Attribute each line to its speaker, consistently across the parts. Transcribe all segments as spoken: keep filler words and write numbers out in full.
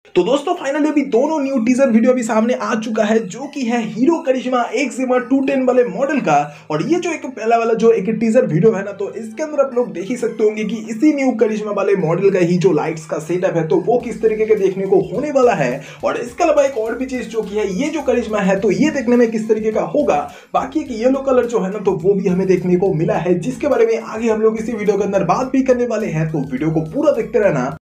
Speaker 1: तो दोस्तों फाइनली अभी दोनों न्यू टीजर वीडियो अभी सामने आ चुका है, जो कि है Hero Karizma XMR two ten वाले मॉडल का। और ये जो एक पहला वाला जो एक टीजर वीडियो है ना, तो इसके अंदर आप लोग देख ही सकते होंगे कि इसी न्यू करिश्मा वाले मॉडल का ही जो लाइट्स का सेटअप है तो वो किस तरीके के देखने को होने वाला है। और इसके अलावा एक और भी चीज जो कि है ये जो करिश्मा है तो ये देखने में किस तरीके का होगा। बाकी एक येलो कलर जो है ना तो वो भी हमें देखने को मिला है, जिसके बारे में आगे हम लोग इसी वीडियो के अंदर बात भी करने वाले हैं, तो वीडियो को पूरा देखते रहना।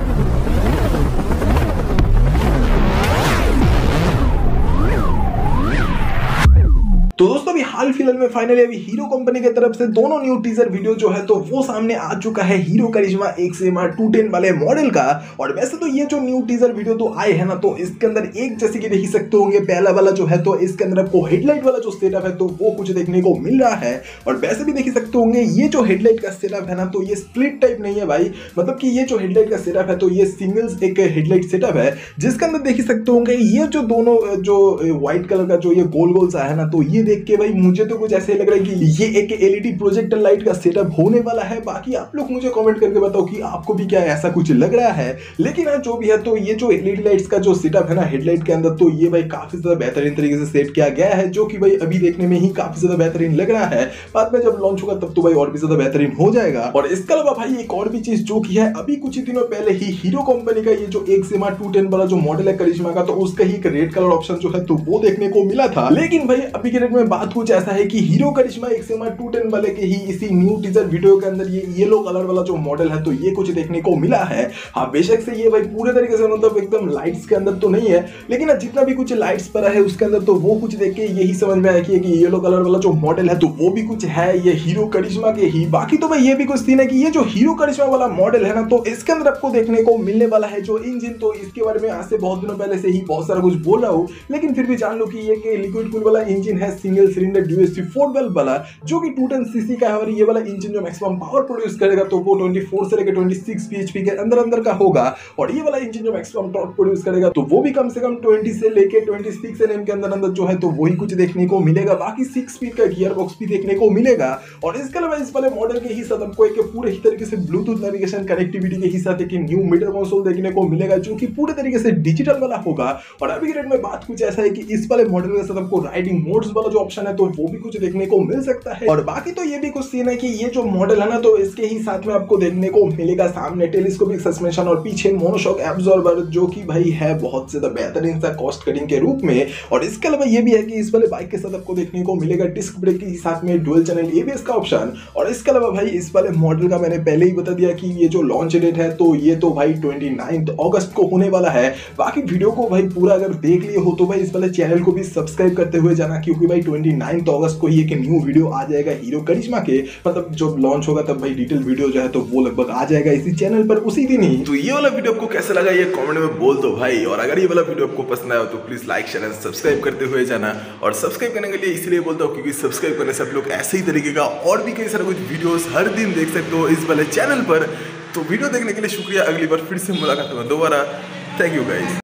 Speaker 1: तो दोस्तों अभी हाल फिलहाल में फाइनली अभी हीरो कंपनी की तरफ से दोनों न्यू टीजर वीडियो जो है तो वो सामने आ चुका है Hero Karizma XMR two ten वाले मॉडल का। और वैसे तो ये जो न्यू टीजर वीडियो तो आए हैं ना, तो इसके अंदर एक जैसे कि देख सकते होंगे पहला वाला जो है तो इसके अंदर आपको हेडलाइट वाला जो सेटअप है तो वो कुछ देखने को मिल रहा है। और वैसे भी देख सकते होंगे ये जो हेडलाइट का सेटअप है ना तो ये स्प्लिट टाइप नहीं है भाई, मतलब कि ये जो हेडलाइट का सेटअप है तो ये सिंगल्स एक हेडलाइट सेटअप है, जिसके अंदर देख सकते होंगे ये जो दोनों जो व्हाइट कलर का जो ये गोल गोल सा है ना, तो ये देख के भाई मुझे तो कुछ ऐसे लग रहा है कि ये एक एलईडी प्रोजेक्टर लाइट का सेटअप होने वाला है। बाकी आप लोग मुझे कमेंट करके बताओ कि आपको भी क्या ऐसा कुछ लग रहा है। लेकिन हाँ जो भी है तो ये जो एलईडी लाइट्स का जो सेटअप है ना हेडलाइट के अंदर, तो ये भाई काफी ज्यादा बेहतरीन तरीके से सेट किया गया है, जो कि भाई अभी देखने में ही काफी ज्यादा बेहतरीन लग रहा है। बाद में जब लॉन्च होगा तब तो भाई और भी ज्यादा बेहतरीन हो जाएगा। और इसके अलावा भाई एक और भी चीज जो की है, अभी कुछ ही दिनों पहले ही हीरो कंपनी का ये जो एक्सिमा टू टेन वाला जो मॉडल है करिश्मा का, तो उसका ही एक रेड कलर ऑप्शन जो है तो वो देखने को मिला था। लेकिन भाई अभी के डेट में बात कुछ ऐसा है कि Hero Karizma XMR two ten वाले के ही इसी न्यू टीजर वीडियो के अंदर ये येलो कलर वाला जो मॉडल है तो ये कुछ देखने को मिला है। हाँ बेशक से ये भाई पूरे तरीके से मतलब एकदम लाइट्स के अंदर तो नहीं है, लेकिन जितना भी कुछ लाइट्स पर है उसके अंदर तो वो कुछ देख के यही समझ में आया कि येलो कलर वाला जो मॉडल है तो वो भी कुछ है ये हीरो करिश्मा के ही। बाकी तो भाई ये भी कुछ सीन है कि ये जो हीरो करिश्मा वाला मॉडल है ना, तो इसके अंदर आपको देखने को मिलने वाला है जो इंजन, तो इसके बारे में आज से बहुत दिनों पहले से ही बहुत सारा कुछ बोल रहा हूँ, लेकिन फिर भी जान लो कि ये लिक्विड कूल वाला इंजन है, सिंगल सिलेंडर ड्यूएससी फोर वेल्व वाला, जो कि टू टेन सीसी का है। और ये वाला इंजन जो मैक्सिमम पावर प्रोड्यूस करेगा तो वो ट्वेंटी फोर से लेकर ट्वेंटी सिक्स बीएचपी के अंदर अंदर का होगा। और ये वाला इंजन जो मैक्सिमम टॉर्क प्रोड्यूस करेगा तो वो भी कम से कम ट्वेंटी से लेकर ट्वेंटी सिक्स एनएम के अंदर अंदर जो है तो वही कुछ देखने को मिलेगा। बाकी सिक्स स्पीड का गियर बॉक्स भी देखने को मिलेगा। और इसके अलावा इस वाले मॉडल के ही साथ आपको एक पूरे ही तरीके से ब्लूटूथ नेविगेशन कनेक्टिविटी के ही साथ एक न्यू मीटर कंसोल देखने को मिलेगा, जो कि पूरे तरीके से डिजिटल वाला होगा। और अभी के डेट में बात कुछ ऐसा है कि इस वाले मॉडल के साथ आपको राइडिंग मोड्स वाला जो ऑप्शन है तो वो भी कुछ देखने को मिल सकता है। और बाकी तो ये भी कुछ सीन है कि ये जो मॉडल है ना, तो इसके ही साथ में आपको देखने को मिलेगा सामने टेलीस्कोपिक सस्पेंशन और पीछे मोनोशॉक एब्जॉर्बर, जो कि भाई है बहुत ज्यादा बेहतरीन सा कॉस्ट कटिंग के रूप में। और इसके अलावा ये भी है कि इस वाले बाइक के साथ आपको देखने को मिलेगा डिस्क ब्रेक के साथ में डुअल चैनल एबीएस का ऑप्शन। और इसके अलावा भाई इस वाले मॉडल का मैंने पहले ही बता दिया कि ये जो लॉन्च डेट है तो ये तो भाई ट्वेंटी नाइन्थ अगस्त को होने वाला है। बाकी वीडियो को भाई पूरा अगर देख लिए हो तो भाई इस वाले चैनल को भी सब्सक्राइब करते हुए जाना, क्योंकि भाई ट्वेंटी नाइन्थ अगस्त को ही एक न्यू वीडियो आ जाएगा हीरो करिश्मा के, मतलब जब लॉन्च होगा तब भाई डिटेल वीडियो जो है तो वो लगभग आ जाएगा इसी चैनल पर उसी दिन ही।
Speaker 2: तो ये वाला वीडियो आपको कैसा लगा ये कमेंट में बोल दो भाई। और अगर ये वाला वीडियो आपको पसंद आया तो please like share and subscribe करते हुए जाना। और सब्सक्राइब करने के लिए इसलिए बोलता हूँ क्योंकि सब्सक्राइब करने से आप लोग ऐसे ही तरीके का और भी कई सारे कुछ वीडियोस हर दिन देख सकते हो इस वाले चैनल पर। तो वीडियो देखने के लिए शुक्रिया, अगली बार फिर से मुलाकात होगा दोबारा। Thank you guys.